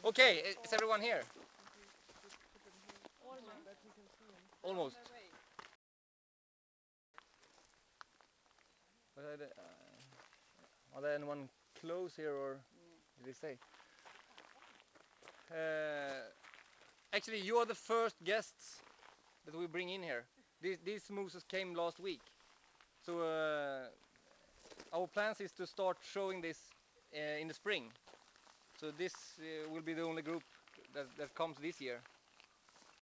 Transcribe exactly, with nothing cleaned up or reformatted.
Okay, is everyone here? Almost. But are there, uh, are there anyone close here, or did they say? Uh, actually, you are the first guests that we bring in here. These, these mooses came last week. So uh, our plans is to start showing this uh, in the spring. So this uh, will be the only group that, that comes this year.